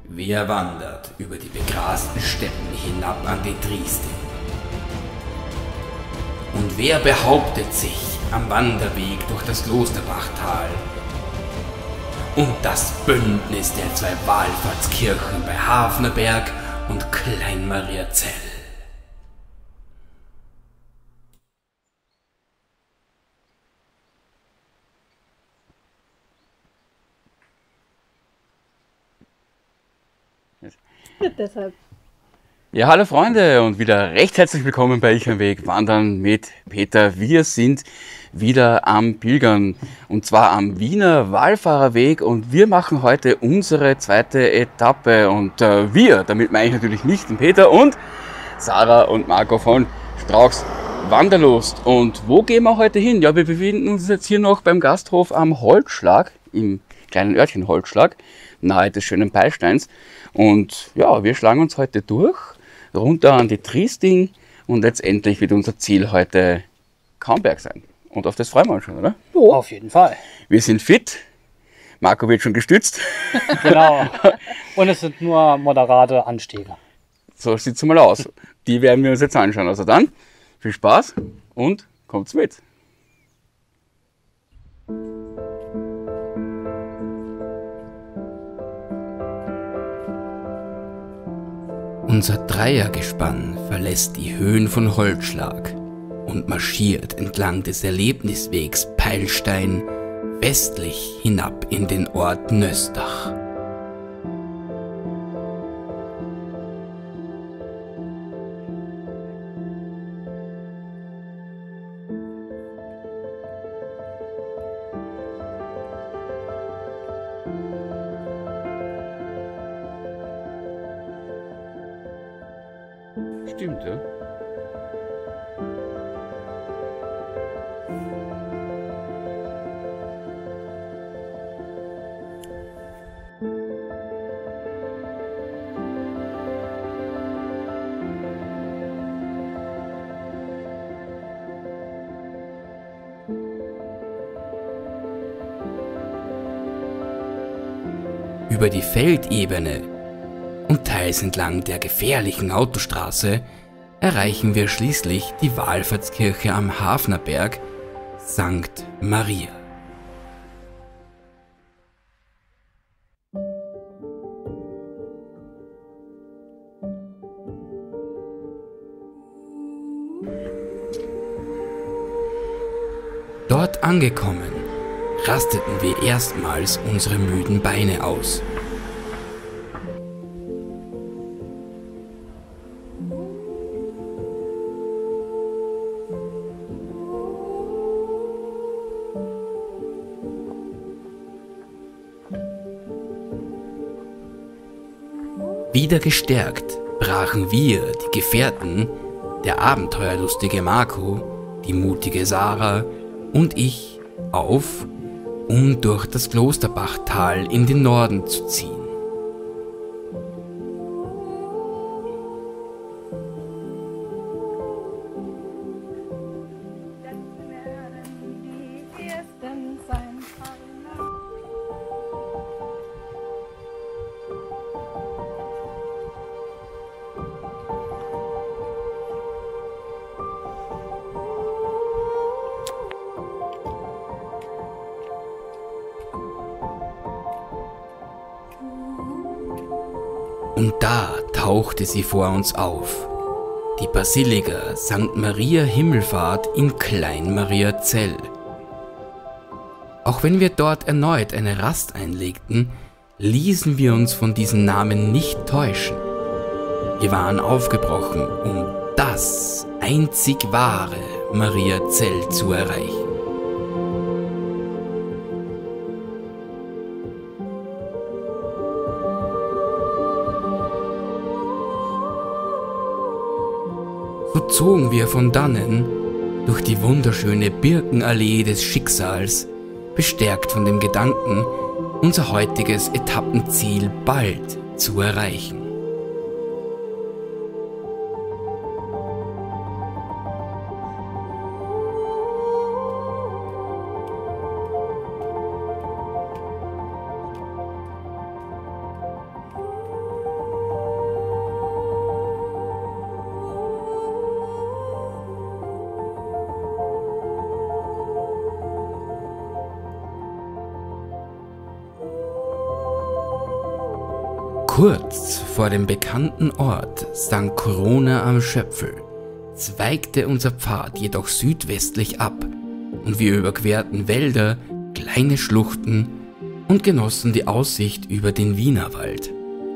Wer wandert über die begrasten Steppen hinab an die Trieste? Und wer behauptet sich am Wanderweg durch das Klosterbachtal? Und das Bündnis der zwei Wallfahrtskirchen bei Hafnerberg und Kleinmariazell. Deshalb. Ja, hallo Freunde und wieder recht herzlich willkommen bei Ich am Weg Wandern mit Peter. Wir sind wieder am Pilgern und zwar am Wiener Wallfahrerweg und wir machen heute unsere zweite Etappe und wir, damit meine ich natürlich nicht den Peter und Sarah und Marco von Strauchs Wanderlust. Und wo gehen wir heute hin? Ja, wir befinden uns jetzt hier noch beim Gasthof am Holzschlag, im kleinen Örtchen Holzschlag, nahe des schönen Peilsteins. Und ja, wir schlagen uns heute durch, runter an die Triesting und letztendlich wird unser Ziel heute Kaumberg sein. Und auf das freuen wir uns schon, oder? Oh. Auf jeden Fall. Wir sind fit, Marco wird schon gestützt. Genau. Und es sind nur moderate Anstiege. So sieht es mal aus. Die werden wir uns jetzt anschauen. Also dann, viel Spaß und kommt's mit. Unser Dreiergespann verlässt die Höhen von Holzschlag und marschiert entlang des Erlebniswegs Peilstein westlich hinab in den Ort Nöstach. Stimmt, ja. Über die Feldebene und teils entlang der gefährlichen Autostraße erreichen wir schließlich die Wallfahrtskirche am Hafnerberg, St. Maria. Dort angekommen, rasteten wir erstmals unsere müden Beine aus. Wieder gestärkt brachen wir, die Gefährten, der abenteuerlustige Marco, die mutige Sarah und ich, auf, um durch das Klosterbachtal in den Norden zu ziehen. Und da tauchte sie vor uns auf, die Basilika St. Maria Himmelfahrt in Kleinmariazell. Auch wenn wir dort erneut eine Rast einlegten, ließen wir uns von diesem Namen nicht täuschen. Wir waren aufgebrochen, um das einzig wahre Mariazell zu erreichen. So zogen wir von dannen durch die wunderschöne Birkenallee des Schicksals, bestärkt von dem Gedanken, unser heutiges Etappenziel bald zu erreichen. Kurz vor dem bekannten Ort St. Corona am Schöpfel zweigte unser Pfad jedoch südwestlich ab und wir überquerten Wälder, kleine Schluchten und genossen die Aussicht über den Wienerwald.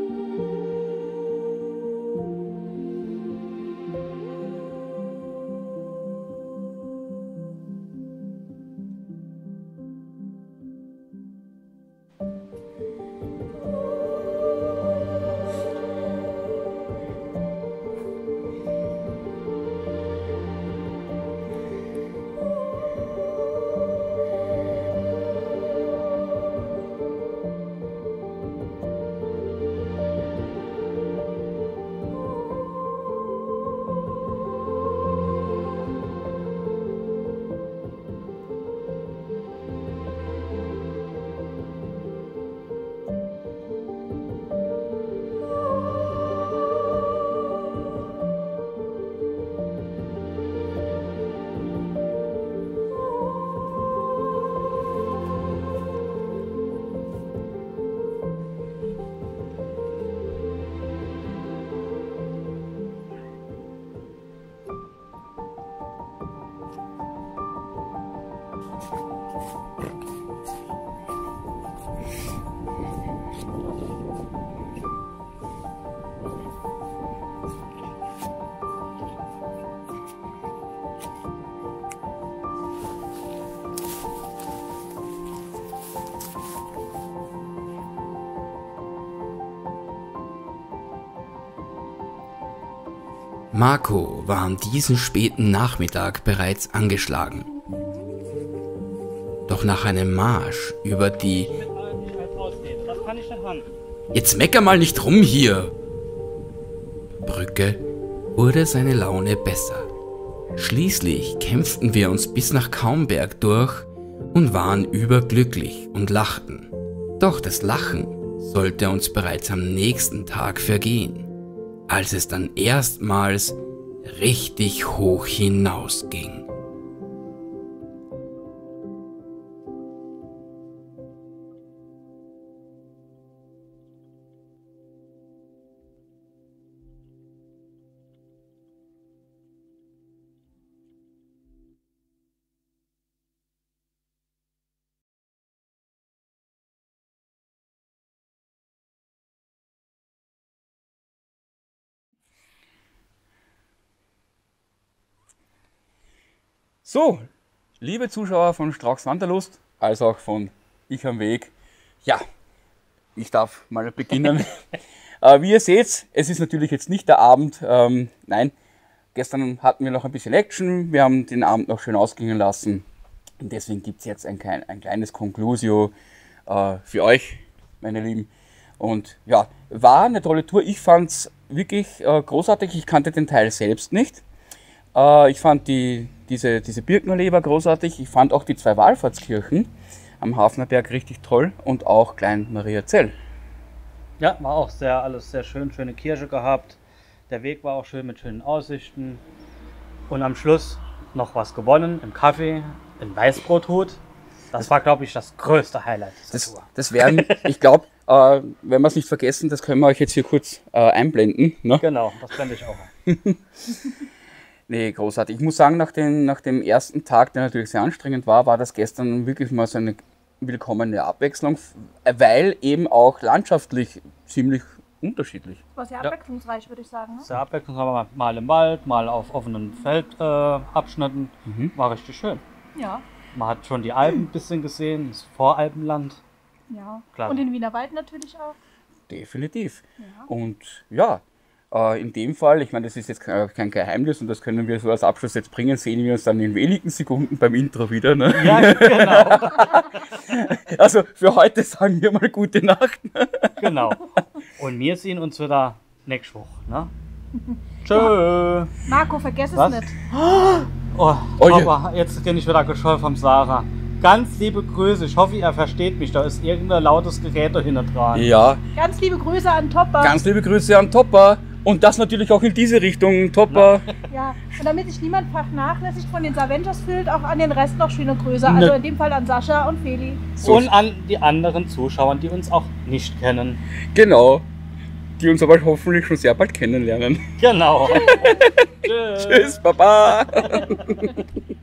Marco war an diesem späten Nachmittag bereits angeschlagen. Doch nach einem Marsch über die... Jetzt mecker mal nicht rum hier! Brücke wurde seine Laune besser. Schließlich kämpften wir uns bis nach Kaumberg durch und waren überglücklich und lachten. Doch das Lachen sollte uns bereits am nächsten Tag vergehen, als es dann erstmals richtig hoch hinausging. So, liebe Zuschauer von Strauchs Wanderlust, als auch von Ich am Weg, ja, ich darf mal beginnen. Wie ihr seht, es ist natürlich jetzt nicht der Abend, nein, gestern hatten wir noch ein bisschen Action, wir haben den Abend noch schön ausgehen lassen und deswegen gibt es jetzt ein kleines Conclusio für euch, meine Lieben. Und ja, war eine tolle Tour, ich fand es wirklich großartig, ich kannte den Teil selbst nicht. Ich fand diese Birkenallee war großartig. Ich fand auch die 2 Wallfahrtskirchen am Hafnerberg richtig toll und auch Klein Mariazell. Ja, war auch alles sehr schön, schöne Kirche gehabt. Der Weg war auch schön mit schönen Aussichten. Und am Schluss noch was gewonnen im Kaffee, ein Weißbrothut. Das war, glaube ich, das größte Highlight dieser Tour. Das wären, ich glaube, wenn wir es nicht vergessen, das können wir euch jetzt hier kurz einblenden. Ne? Genau, das blende ich auch ein. Nee, großartig. Ich muss sagen, nach dem ersten Tag, der natürlich sehr anstrengend war, war das gestern wirklich mal so eine willkommene Abwechslung, weil eben auch landschaftlich ziemlich unterschiedlich. War sehr abwechslungsreich, würde ich sagen. Ne? Sehr abwechslungsreich, mal im Wald, mal auf offenen Feldabschnitten. War richtig schön. Ja. Man hat schon die Alpen ein bisschen gesehen, das Voralpenland. Ja. Klar. Und den Wienerwald natürlich auch. Definitiv. Ja. Und ja, in dem Fall, ich meine, das ist jetzt kein Geheimnis und das können wir so als Abschluss jetzt bringen, sehen wir uns dann in wenigen Sekunden beim Intro wieder. Ne? Ja, genau. Also für heute sagen wir mal gute Nacht. Genau. Und wir sehen uns wieder nächste Woche. Ne? Tschö. Marco, vergiss es Was? nicht. Oh, ja. Papa, jetzt bin ich wieder gescholl vom Sarah. Ganz liebe Grüße, ich hoffe, ihr versteht mich. Da ist irgendein lautes Gerät dahinter dran. Ja, Ganz liebe Grüße an Topper. ganz liebe Grüße an Topper und das natürlich auch in diese Richtung, Topper. Ja, und damit sich niemand vernachlässigt von den Avengers fühlt, auch an den Rest noch schöne Grüße. Also in dem Fall an Sascha und Feli. So. Und an die anderen Zuschauer, die uns auch nicht kennen. Genau. die uns aber hoffentlich schon sehr bald kennenlernen. Genau. Tschüss, Baba!